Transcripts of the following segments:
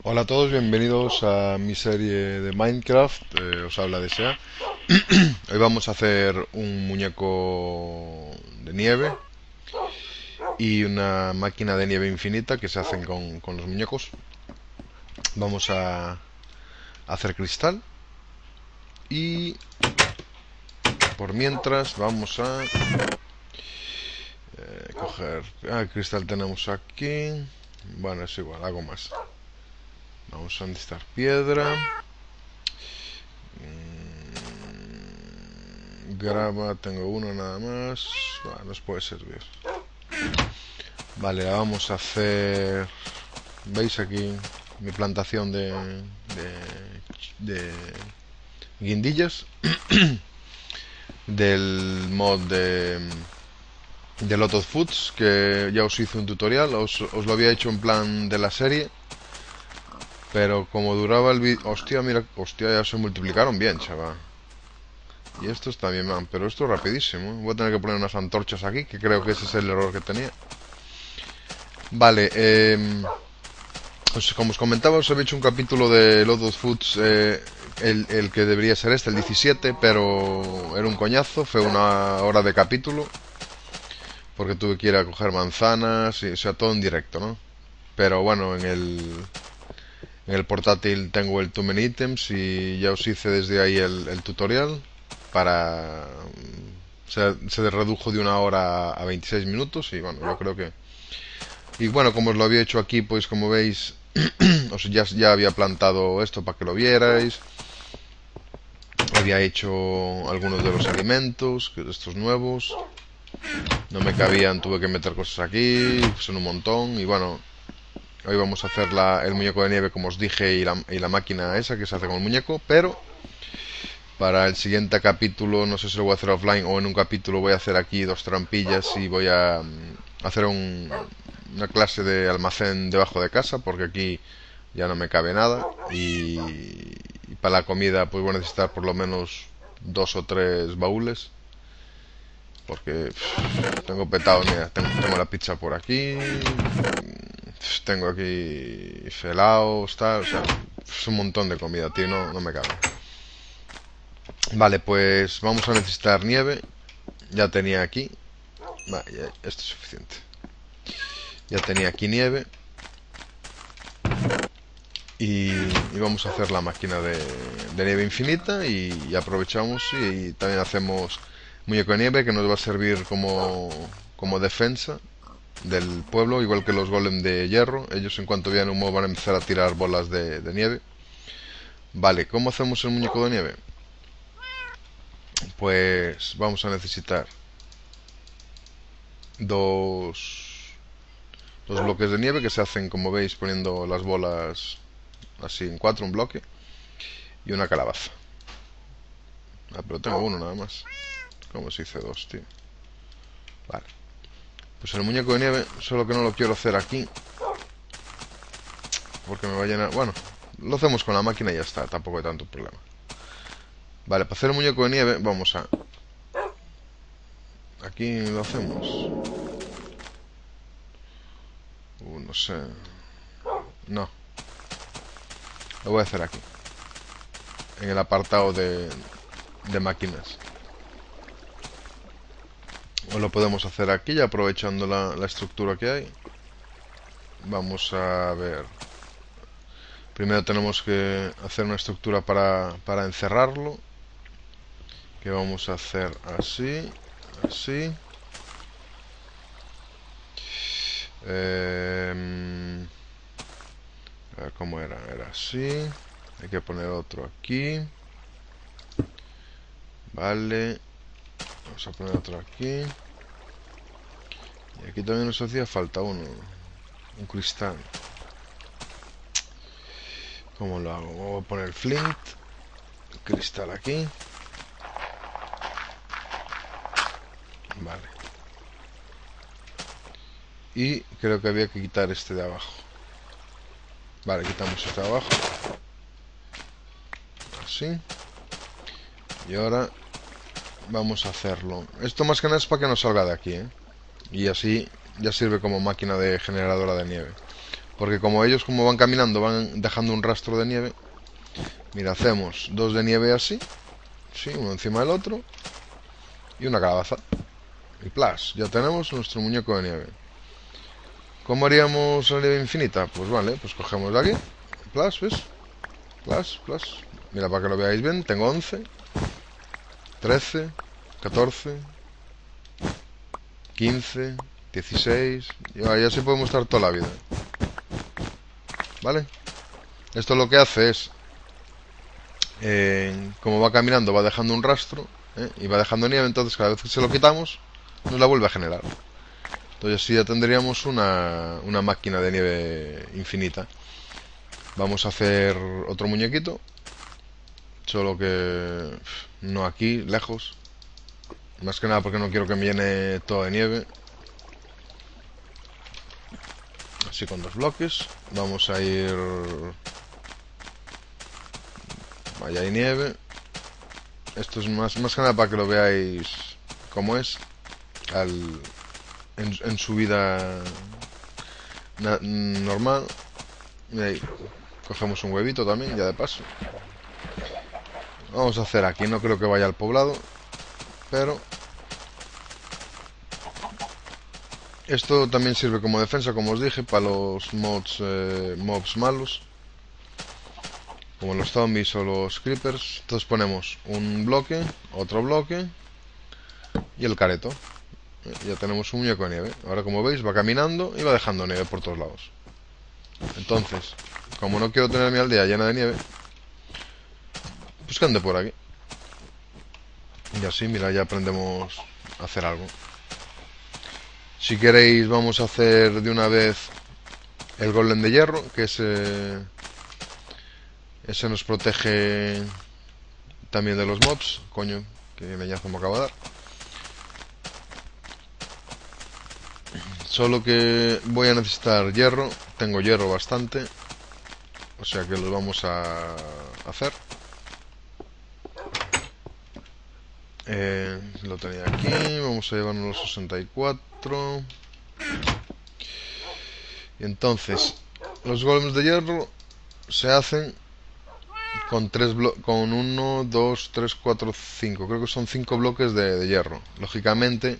Hola a todos, bienvenidos a mi serie de Minecraft, os habla Desea. Hoy vamos a hacer un muñeco de nieve y una máquina de nieve infinita que se hacen con los muñecos. Vamos a hacer cristal y por mientras vamos a coger... el cristal tenemos aquí. Bueno, es igual, hago más. Vamos a necesitar piedra. Grava, tengo uno nada más. Bueno, nos puede servir. Vale, la vamos a hacer. ¿Veis aquí mi plantación de guindillas? Del mod de Lot of Foods, que ya os hice un tutorial. Os lo había hecho en plan de la serie. Pero como duraba el vídeo. Hostia, mira, hostia, ya se multiplicaron bien, chaval. Y estos también van, pero esto es rapidísimo. Voy a tener que poner unas antorchas aquí, que creo que ese es el error que tenía. Vale, pues como os comentaba, os había hecho un capítulo de Lot of Foods, el que debería ser este, el 17, pero era un coñazo, fue una hora de capítulo, porque tuve que ir a coger manzanas, y, o sea, todo en directo, ¿no? Pero bueno, en el portátil tengo el Too Many Items y ya os hice desde ahí el tutorial para... se redujo de una hora a 26 minutos y bueno, yo creo que... Y bueno, como os lo había hecho aquí, pues como veis, ya había plantado esto para que lo vierais. Había hecho algunos de los alimentos, estos nuevos. No me cabían, tuve que meter cosas aquí, son un montón. Y bueno, hoy vamos a hacer el muñeco de nieve, como os dije, y la máquina esa que se hace con el muñeco. Pero para el siguiente capítulo, no sé si lo voy a hacer offline o en un capítulo voy a hacer aquí dos trampillas y voy a hacer una clase de almacén debajo de casa, porque aquí ya no me cabe nada y para la comida pues voy a necesitar por lo menos dos o tres baúles, porque tengo petado, mira, tengo la pizza por aquí, tengo aquí helados, tal, o sea, es un montón de comida, tío, no me cabe. Vale, pues vamos a necesitar nieve. Ya tenía aquí. Vale, esto es suficiente. Ya tenía aquí nieve. Y vamos a hacer la máquina de nieve infinita. Y aprovechamos y también hacemos muñeco de nieve que nos va a servir como defensa del pueblo. Igual que los golem de hierro. Ellos en cuanto vean humo van a empezar a tirar bolas de nieve. Vale, ¿cómo hacemos el muñeco de nieve? Pues vamos a necesitar dos bloques de nieve que se hacen, como veis, poniendo las bolas así en cuatro, un bloque, y una calabaza. Ah, pero tengo uno nada más. ¿Cómo se dice dos, tío? Vale. Pues el muñeco de nieve, solo que no lo quiero hacer aquí, porque me va a llenar... Bueno, lo hacemos con la máquina y ya está, tampoco hay tanto problema. Vale, para hacer el muñeco de nieve, vamos a... Aquí lo hacemos. No sé. No, lo voy a hacer aquí, en el apartado de máquinas. O lo podemos hacer aquí, ya aprovechando la estructura que hay. Vamos a ver. Primero tenemos que hacer una estructura para encerrarlo. Que vamos a hacer así. Así. A ver cómo era. Era así. Hay que poner otro aquí. Vale. Vamos a poner otro aquí. Y aquí también nos hacía falta uno. Un cristal. ¿Cómo lo hago? Voy a poner flint. Cristal aquí. Vale. Y creo que había que quitar este de abajo. Vale, quitamos este de abajo. Así. Y ahora vamos a hacerlo. Esto más que nada es para que no salga de aquí, ¿eh? Y así ya sirve como máquina de generadora de nieve. Porque como ellos, como van caminando, van dejando un rastro de nieve. Mira, hacemos dos de nieve así. Sí, uno encima del otro. Y una calabaza. Y plas, ya tenemos nuestro muñeco de nieve. ¿Cómo haríamos la nieve infinita? Pues vale, pues cogemos de aquí. Plas, ¿ves? Plas, plas. Mira, para que lo veáis bien, tengo 11, 13, 14, 15, 16. Y así podemos estar toda la vida. ¿Vale? Esto lo que hace es, como va caminando, va dejando un rastro, y va dejando nieve, entonces cada vez que se lo quitamos, nos la vuelve a generar. Entonces así ya tendríamos una máquina de nieve infinita. Vamos a hacer otro muñequito, solo que no aquí, lejos. Más que nada porque no quiero que me llene todo de nieve. Así con dos bloques. Vamos a ir... Vaya, hay nieve. Esto es más que nada para que lo veáis cómo es en su vida normal. Y ahí cogemos un huevito también, ya de paso. Vamos a hacer aquí, no creo que vaya al poblado, pero esto también sirve como defensa, como os dije, para los mobs malos, como los zombies o los creepers. Entonces ponemos un bloque, otro bloque y el careto. Ya tenemos un muñeco de nieve. Ahora, como veis, va caminando y va dejando nieve por todos lados. Entonces, como no quiero tener mi aldea llena de nieve, pues que ande por aquí. Y así, mira, ya aprendemos a hacer algo. Si queréis, vamos a hacer de una vez el golem de hierro, que ese nos protege también de los mobs. Coño, que leñazo me acaba de dar. Solo que voy a necesitar hierro. Tengo hierro bastante, o sea que lo vamos a hacer. Lo tenía aquí. Vamos a llevarnos los 64. Y entonces, los golems de hierro se hacen con 1, 2, 3, 4, 5. Creo que son 5 bloques de hierro. Lógicamente,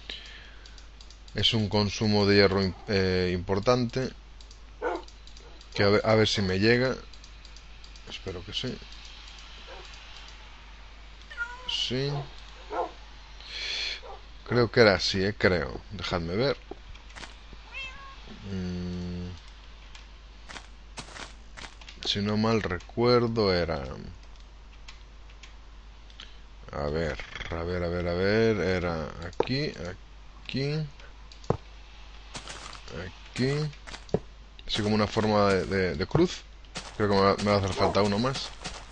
es un consumo de hierro importante. Que a ver si me llega. Espero que sí. Sí. Creo que era así, creo. Dejadme ver. Si no mal recuerdo era... A ver. Era aquí, aquí, aquí. Así como una forma de cruz. Creo que me va a hacer falta uno más.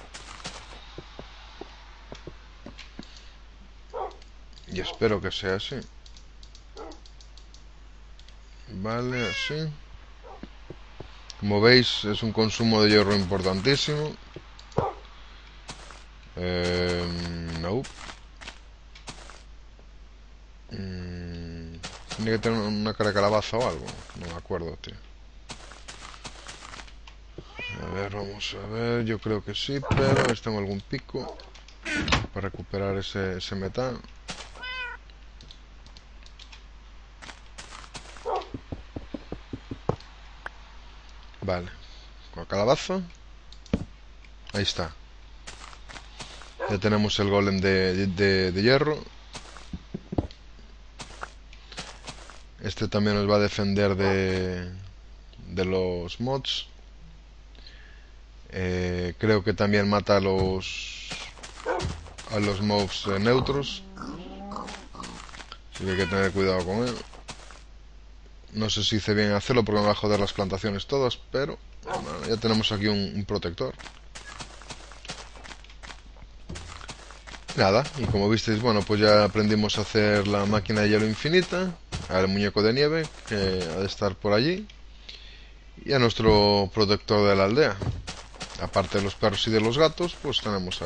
Y espero que sea así. Vale, así. Como veis, es un consumo de hierro importantísimo. No. Tiene que tener una cara de calabaza o algo. No me acuerdo, tío. A ver, vamos a ver. Yo creo que sí, pero tengo algún pico para recuperar ese metal. Vale. Con la calabaza. Ahí está. Ya tenemos el golem de hierro. Este también nos va a defender de los mods. Creo que también mata a los mobs neutros. Así que hay que tener cuidado con él. No sé si hice bien hacerlo porque me va a joder las plantaciones todas, pero bueno, ya tenemos aquí un protector. Nada, y como visteis, bueno, pues ya aprendimos a hacer la máquina de hielo infinita, al muñeco de nieve, que ha de estar por allí, y a nuestro protector de la aldea. Aparte de los perros y de los gatos, pues tenemos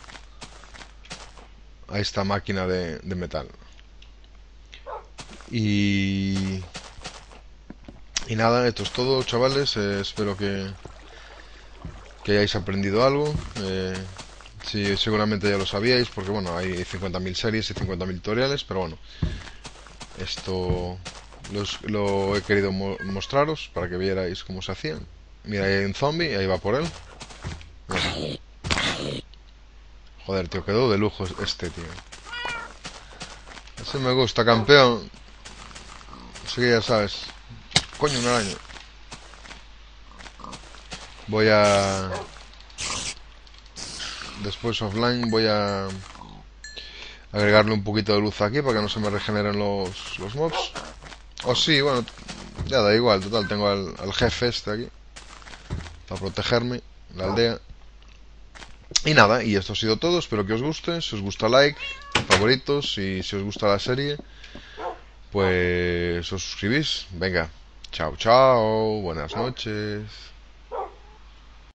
a esta máquina de metal. Y Y nada, esto es todo, chavales. Espero que hayáis aprendido algo. Sí, seguramente ya lo sabíais, porque bueno, hay 50.000 series y 50.000 tutoriales, pero bueno, esto lo he querido mostraros para que vierais cómo se hacían. Mira, ahí hay un zombie, ahí va por él. Mira. Joder, tío, quedó de lujo este, tío. Ese me gusta, campeón. Así que ya sabes. Coño, un araña. Voy a... Después offline voy a agregarle un poquito de luz aquí para que no se me regeneren los mobs. O sí, bueno, ya da igual, total, tengo al jefe este aquí para protegerme, la aldea. Y nada, y esto ha sido todo, espero que os guste. Si os gusta, like, favoritos, y si os gusta la serie, pues os suscribís. Venga, chao, chao, buenas noches.